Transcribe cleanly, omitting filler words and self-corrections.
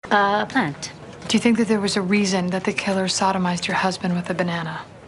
A plant. Do you think that there was a reason that the killer sodomized your husband with a banana?